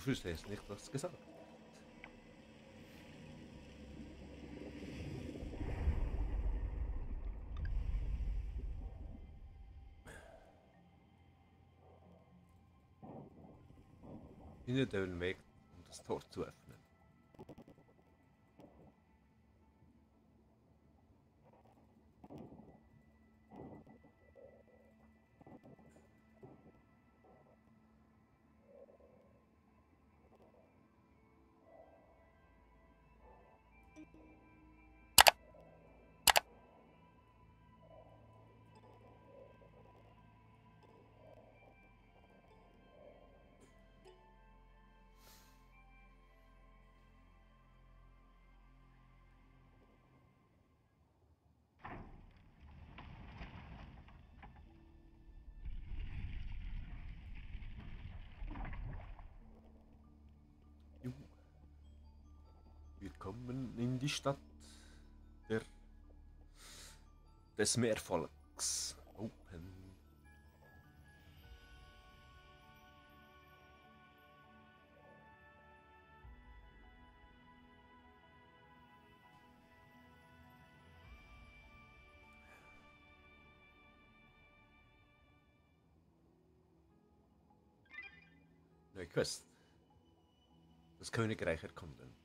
verstehst nicht, was gesagt. Finde den Weg, um das Tor zu öffnen. Wir kommen in die Stadt der, des Meervolks. Open. Neue Quest. Das Königreich erkunden.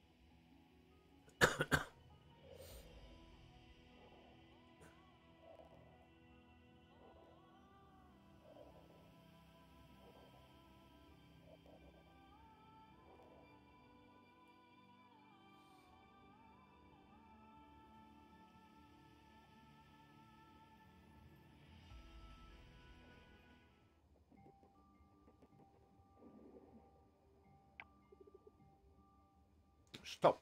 Stopp!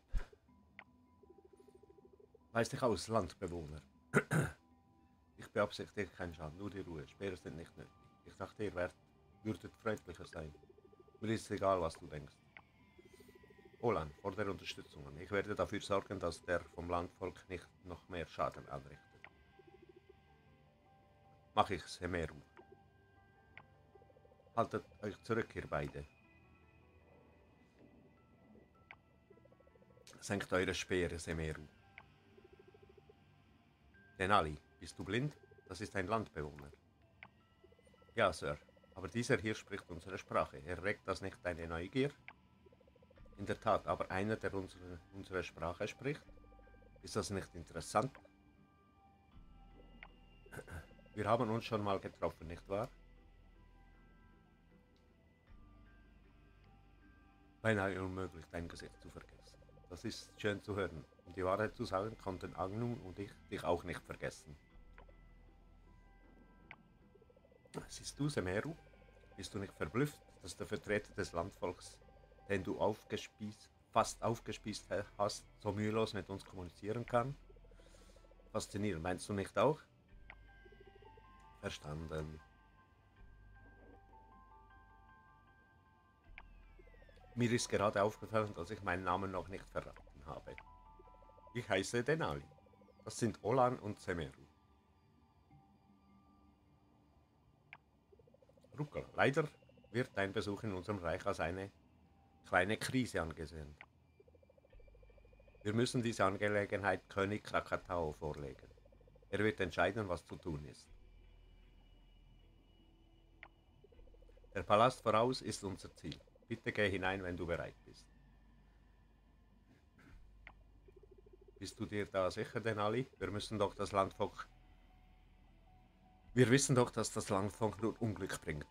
Weiß dich aus, Landbewohner. Ich beabsichtige keinen Schaden, nur die Ruhe. Speere sind nicht nötig. Ich dachte, ihr würdet freundlicher sein. Mir ist egal, was du denkst. Olan, fordere Unterstützung an. Ich werde dafür sorgen, dass der vom Landvolk nicht noch mehr Schaden anrichtet. Mach ich, Semeru. Haltet euch zurück, ihr beide. Senkt eure Speere, Semeru. Denali, bist du blind? Das ist ein Landbewohner. Ja, Sir, aber dieser hier spricht unsere Sprache. Erregt das nicht deine Neugier? In der Tat, aber einer, der unsere Sprache spricht? Ist das nicht interessant? Wir haben uns schon mal getroffen, nicht wahr? Beinahe unmöglich, dein Gesicht zu vergessen. Das ist schön zu hören. Um die Wahrheit zu sagen, konnten Agnum und ich dich auch nicht vergessen. Siehst du, Semeru? Bist du nicht verblüfft, dass der Vertreter des Landvolks, den du fast aufgespießt hast, so mühelos mit uns kommunizieren kann? Faszinierend, meinst du nicht auch? Verstanden. Mir ist gerade aufgefallen, dass ich meinen Namen noch nicht verraten habe. Ich heiße Denali. Das sind Olan und Semeru. Ruckl, leider wird dein Besuch in unserem Reich als eine kleine Krise angesehen. Wir müssen diese Angelegenheit König Krakatau vorlegen. Er wird entscheiden, was zu tun ist. Der Palast voraus ist unser Ziel. Bitte geh hinein, wenn du bereit bist. Bist du dir da sicher, Denali? Wir wissen doch, dass das Landvolk nur Unglück bringt.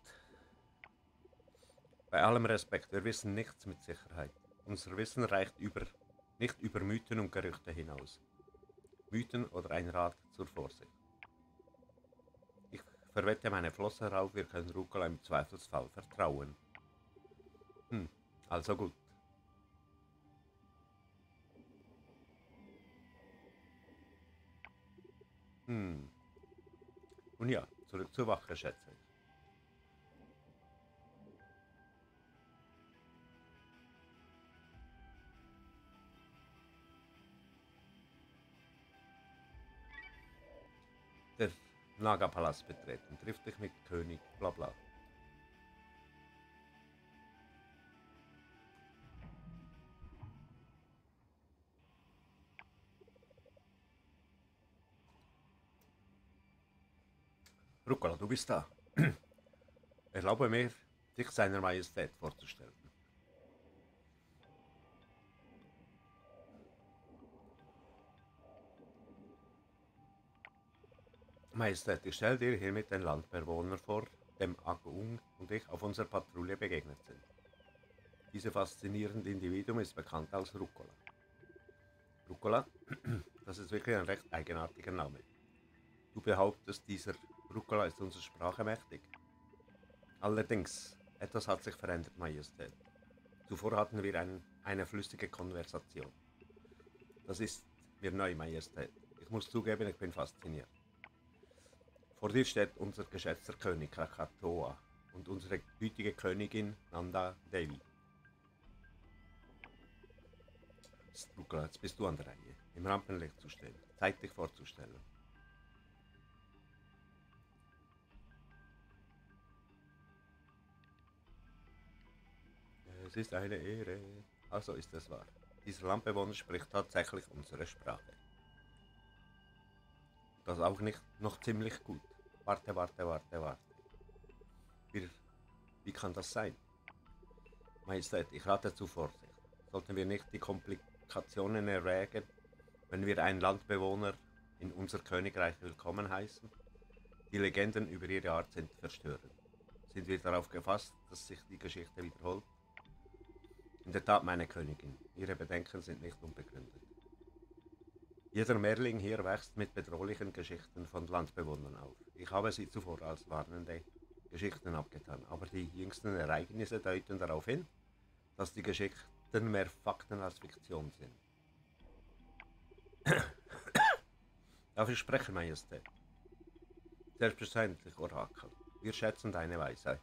Bei allem Respekt, wir wissen nichts mit Sicherheit. Unser Wissen reicht nicht über Mythen und Gerüchte hinaus. Mythen oder ein Rat zur Vorsicht. Ich verwette meine Flosse darauf, wir können Ruckl im Zweifelsfall vertrauen. Also gut. Nun ja, zurück zur Wache, schätze ich. Der Naga-Palast betreten, trifft dich mit König, bla bla. Rucola, du bist da. Erlaube mir, dich seiner Majestät vorzustellen. Majestät, ich stelle dir hiermit den Landbewohner vor, dem Agung und ich auf unserer Patrouille begegnet sind. Dieses faszinierende Individuum ist bekannt als Rucola. Rucola, das ist wirklich ein recht eigenartiger Name. Du behauptest, dieser Rucola ist unserer Sprache mächtig. Allerdings, etwas hat sich verändert, Majestät. Zuvor hatten wir eine flüssige Konversation. Das ist mir neu, Majestät. Ich muss zugeben, ich bin fasziniert. Vor dir steht unser geschätzter König Krakatoa und unsere gütige Königin Nanda Devi. Rucola, jetzt bist du an der Reihe, im Rampenlicht zu stehen, Zeit dich vorzustellen. Es ist eine Ehre. Also ist es wahr. Dieser Landbewohner spricht tatsächlich unsere Sprache. Das auch nicht noch ziemlich gut. Warte. Wie kann das sein? Majestät, ich rate zu Vorsicht. Sollten wir nicht die Komplikationen erwägen, wenn wir einen Landbewohner in unser Königreich willkommen heißen? Die Legenden über ihre Art sind verstörend. Sind wir darauf gefasst, dass sich die Geschichte wiederholt? In der Tat, meine Königin, Ihre Bedenken sind nicht unbegründet. Jeder Mehrling hier wächst mit bedrohlichen Geschichten von Landbewohnern auf. Ich habe sie zuvor als warnende Geschichten abgetan, aber die jüngsten Ereignisse deuten darauf hin, dass die Geschichten mehr Fakten als Fiktion sind. Darf ich sprechen, Majestät? Selbstverständlich, Orakel. Wir schätzen deine Weisheit.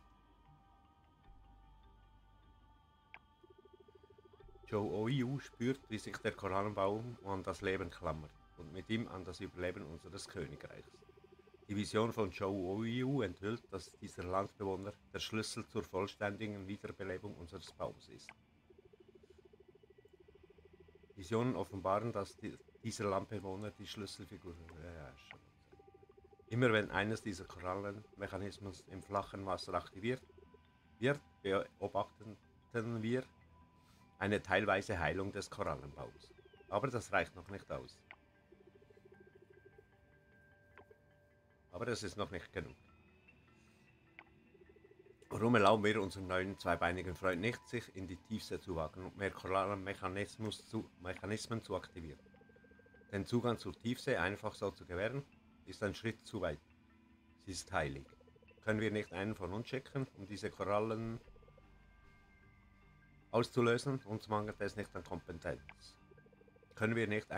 Joe spürt, wie sich der Korallenbaum an das Leben klammert und mit ihm an das Überleben unseres Königreichs. Die Vision von Joe enthüllt, dass dieser Landbewohner der Schlüssel zur vollständigen Wiederbelebung unseres Baums ist. Visionen offenbaren, dass dieser Landbewohner die Schlüsselfigur Immer wenn eines dieser Korallenmechanismen im flachen Wasser aktiviert wird, beobachten wir eine teilweise Heilung des Korallenbaums. Aber das reicht noch nicht aus. Aber das ist noch nicht genug. Warum erlauben wir unserem neuen zweibeinigen Freund nicht, sich in die Tiefsee zu wagen und mehr Korallenmechanismen zu aktivieren? Den Zugang zur Tiefsee einfach so zu gewähren, ist ein Schritt zu weit. Sie ist heilig. Können wir nicht einen von uns schicken, um diese Korallen auszulösen? Uns mangelt es nicht an Kompetenz. Können wir nicht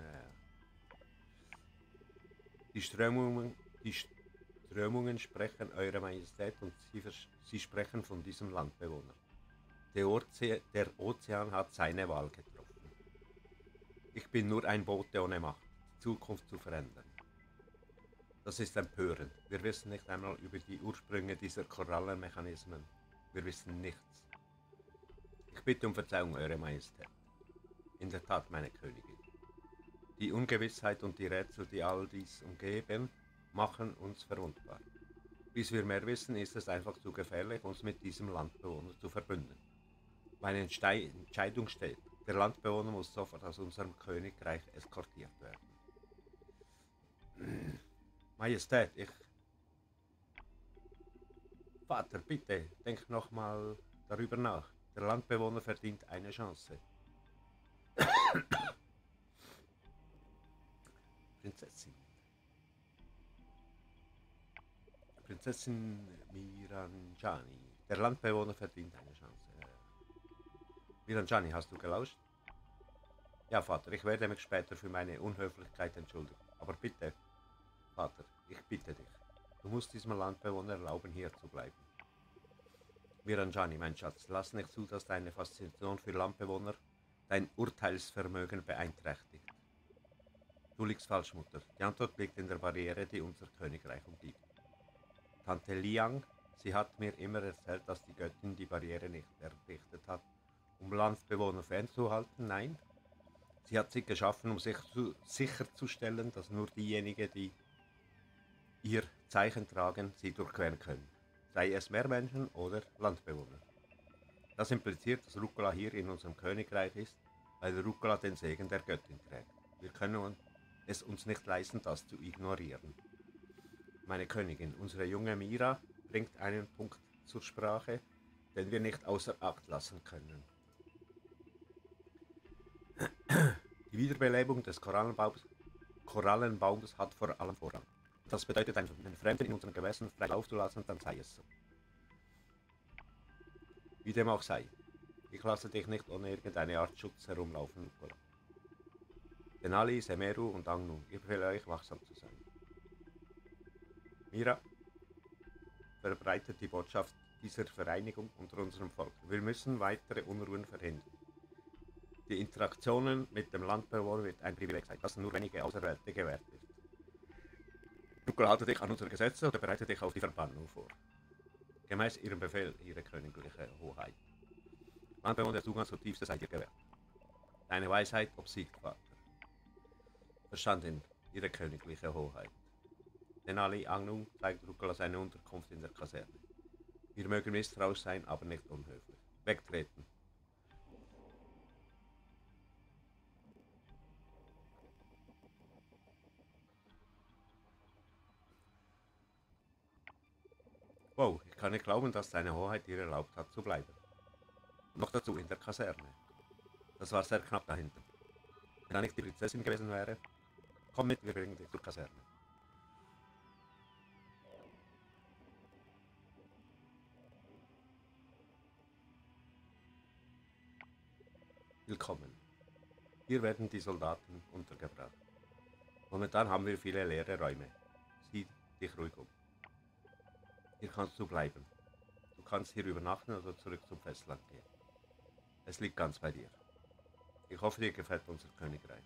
die Strömungen sprechen, Eure Majestät, und sie sprechen von diesem Landbewohner. Der Ozean hat seine Wahl getroffen. Ich bin nur ein Bote ohne Macht, die Zukunft zu verändern. Das ist empörend. Wir wissen nicht einmal über die Ursprünge dieser Korallenmechanismen. Wir wissen nichts. Ich bitte um Verzeihung, Eure Majestät. In der Tat, meine Königin. Die Ungewissheit und die Rätsel, die all dies umgeben, machen uns verwundbar. Bis wir mehr wissen, ist es einfach zu gefährlich, uns mit diesem Landbewohner zu verbünden. Meine Entscheidung steht. Der Landbewohner muss sofort aus unserem Königreich eskortiert werden. Majestät, Vater, bitte, denk nochmal darüber nach. Der Landbewohner verdient eine Chance. Prinzessin Miranjani. Der Landbewohner verdient eine Chance. Miranjani, hast du gelauscht? Ja, Vater, ich werde mich später für meine Unhöflichkeit entschuldigen. Aber bitte, Vater, ich bitte dich. Du musst diesem Landbewohner erlauben, hier zu bleiben. Miranjani, mein Schatz, lass nicht zu, dass deine Faszination für Landbewohner dein Urteilsvermögen beeinträchtigt. Du liegst falsch, Mutter. Die Antwort liegt in der Barriere, die unser Königreich umgibt. Tante Liang, sie hat mir immer erzählt, dass die Göttin die Barriere nicht errichtet hat, um Landbewohner fernzuhalten. Nein, sie hat sie geschaffen, um sicherzustellen, dass nur diejenigen, die ihr Zeichen tragen, sie durchqueren können, sei es Meermenschen oder Landbewohner. Das impliziert, dass Rucola hier in unserem Königreich ist, weil Rucola den Segen der Göttin trägt. Wir können es uns nicht leisten, das zu ignorieren. Meine Königin, unsere junge Mira, bringt einen Punkt zur Sprache, den wir nicht außer Acht lassen können. Die Wiederbelebung des Korallenbaums hat vor allem Vorrang. Das bedeutet, einen Fremden in unseren Gewässern frei Lauf zu lassen, dann sei es so. Wie dem auch sei, ich lasse dich nicht ohne irgendeine Art Schutz herumlaufen, Rucola. Denali, Semeru und Angnu, ich befehle euch, wachsam zu sein. Mira, verbreitet die Botschaft dieser Vereinigung unter unserem Volk. Wir müssen weitere Unruhen verhindern. Die Interaktionen mit dem Landbewohner wird ein Privileg sein, das nur wenige Auserwählte gewährt wird. Rucola, halte dich an unsere Gesetze oder bereite dich auf die Verbannung vor. Gemäß Ihrem Befehl, Ihre königliche Hoheit. Landbewohner, der Zugang zur Tiefste sei dir gewährt. Deine Weisheit obsiegt, Vater. Verstanden, Ihre königliche Hoheit. Denali Angnu zeigt Rucola seine Unterkunft in der Kaserne. Wir mögen misstrauisch sein, aber nicht unhöflich. Wegtreten. Wow, ich kann nicht glauben, dass seine Hoheit dir erlaubt hat, zu bleiben. Noch dazu in der Kaserne. Das war sehr knapp dahinter. Wenn da nicht die Prinzessin gewesen wäre, komm mit, wir bringen dich zur Kaserne. Willkommen. Hier werden die Soldaten untergebracht. Momentan haben wir viele leere Räume. Sieh dich ruhig um. Hier kannst du bleiben. Du kannst hier übernachten oder zurück zum Festland gehen. Es liegt ganz bei dir. Ich hoffe, dir gefällt unser Königreich.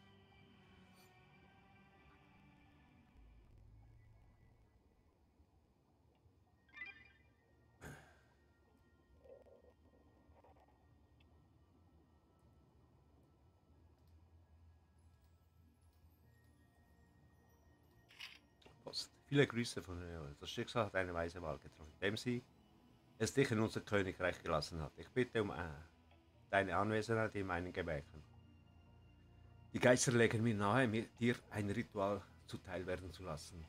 Post. Viele Grüße von Leon. Das Schicksal hat eine weise Wahl getroffen, indem sie es dich in unser Königreich gelassen hat. Ich bitte um deine Anwesenheit in meinen Gemächern. Die Geister legen mir nahe, dir ein Ritual zuteil werden zu lassen.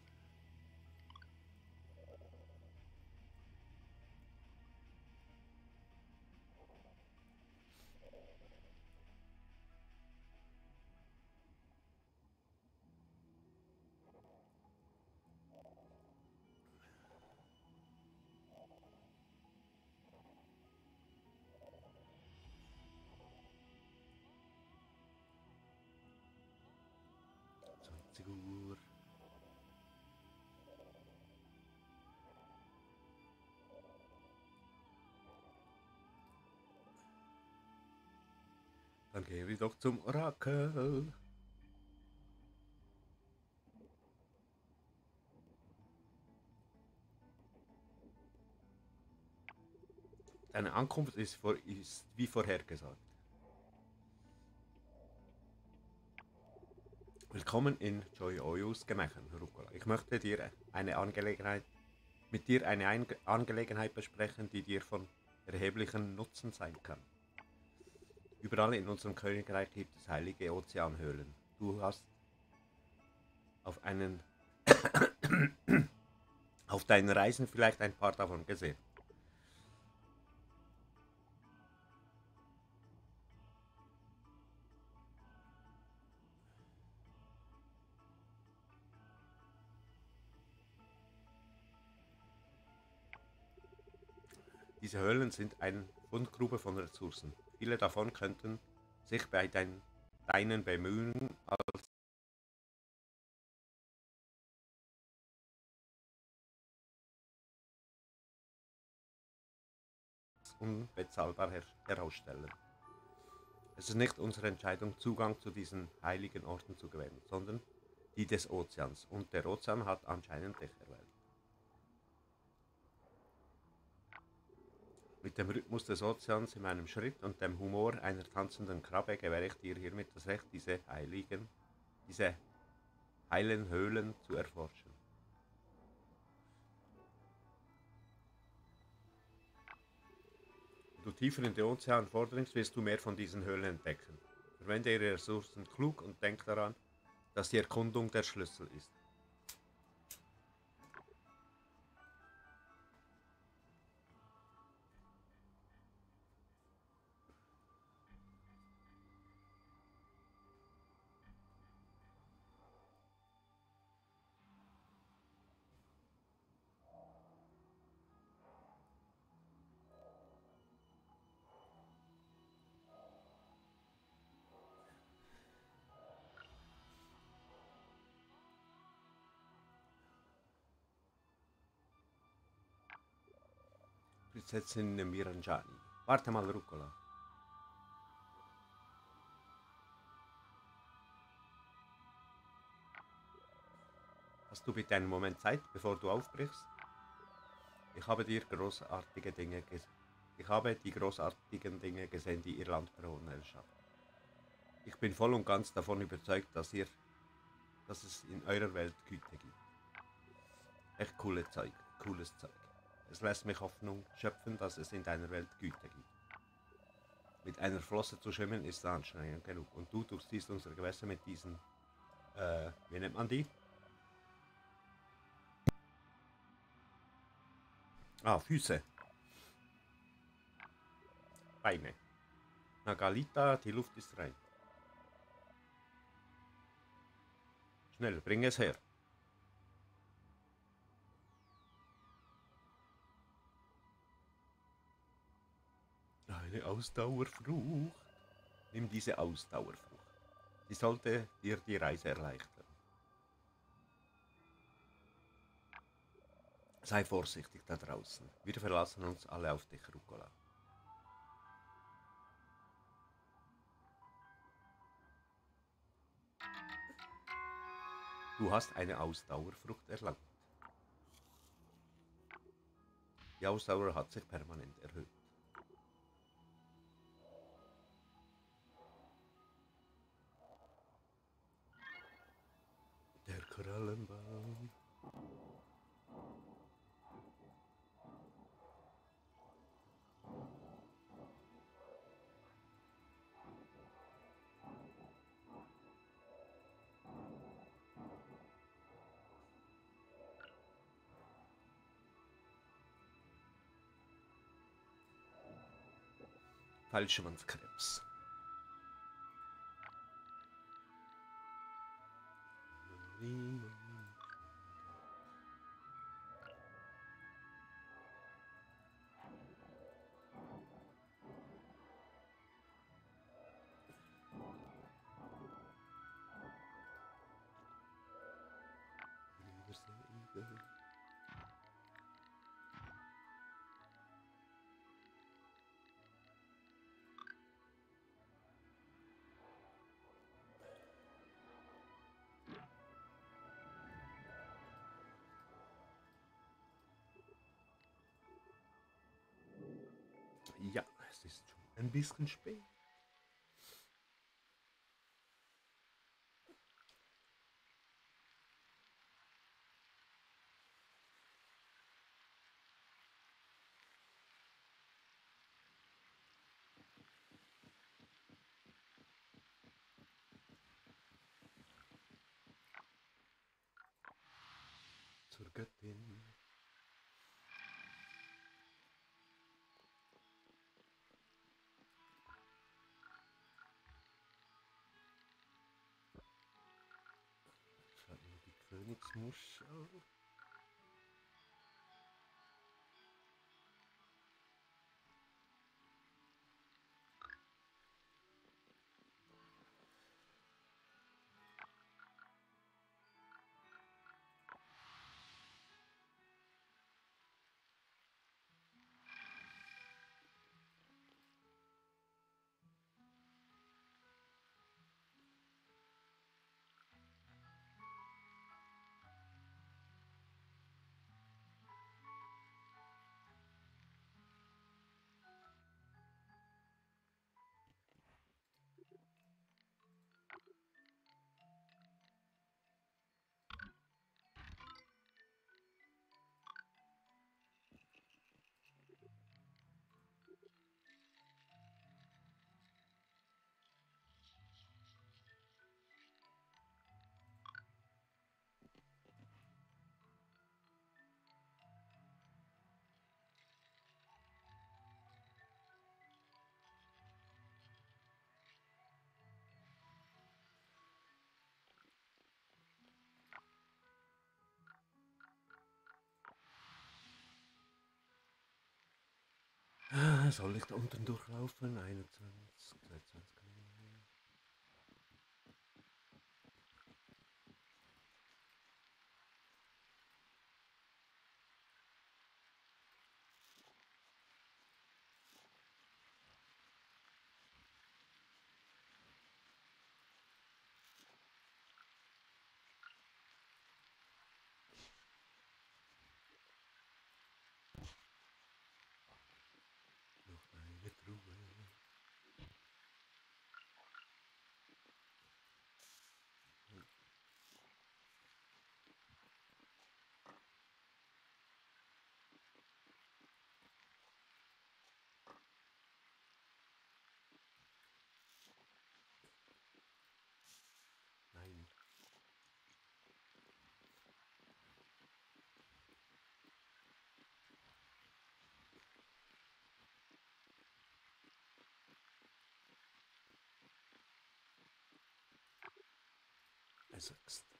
Sigur. Dann gehen wir doch zum Orakel. Deine Ankunft ist wie vorhergesagt. Willkommen in Joy Oyus Gemächern, Rucola. Ich möchte mit dir eine Angelegenheit besprechen, die dir von erheblichem Nutzen sein kann. Überall in unserem Königreich gibt es heilige Ozeanhöhlen. Du hast auf deinen Reisen vielleicht ein paar davon gesehen. Diese Höhlen sind eine Fundgrube von Ressourcen. Viele davon könnten sich bei deinen Bemühungen als unbezahlbar herausstellen. Es ist nicht unsere Entscheidung, Zugang zu diesen heiligen Orten zu gewähren, sondern die des Ozeans. Und der Ozean hat anscheinend dich erwählt. Mit dem Rhythmus des Ozeans in meinem Schritt und dem Humor einer tanzenden Krabbe gewähre ich dir hiermit das Recht, diese heilen Höhlen zu erforschen. du tiefer in den Ozean vordringst, wirst du mehr von diesen Höhlen entdecken. Verwende ihre Ressourcen klug und denk daran, dass die Erkundung der Schlüssel ist. Prinzessin Miranjani. Warte mal, Rucola. Hast du bitte einen Moment Zeit, bevor du aufbrichst? Ich habe die großartigen Dinge gesehen, die ihr Landbewohner erschafft. Ich bin voll und ganz davon überzeugt, dass es in eurer Welt Güte gibt. Echt cooles Zeug. Es lässt mich Hoffnung schöpfen, dass es in deiner Welt Güte gibt. Mit einer Flosse zu schwimmen ist anstrengend genug. Und du durchziehst unsere Gewässer mit diesen, wie nennt man die? Füße. Beine. Nagalita, die Luft ist rein. Schnell, bring es her. Eine Ausdauerfrucht. Nimm diese Ausdauerfrucht. Sie sollte dir die Reise erleichtern. Sei vorsichtig da draußen. Wir verlassen uns alle auf dich, Rucola. Du hast eine Ausdauerfrucht erlangt. Die Ausdauer hat sich permanent erhöht. Der Krallenbaum. Fallschirmkrebs. Ja, es ist schon ein bisschen spät. Zur Göttin. Schaut nur die Königsmuschel. Soll ich da unten durchlaufen? 21, 22. Noch eine Truhe. Nein. Es wächst.